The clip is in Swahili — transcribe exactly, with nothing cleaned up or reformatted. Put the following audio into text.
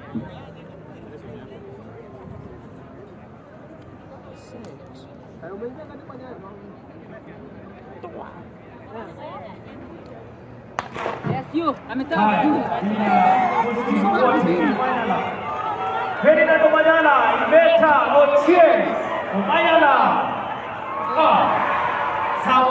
Yes, you. Ametoka. Ferdinand Omanyala, Iveta Ochieng, Omanyala. Ah. Sawa.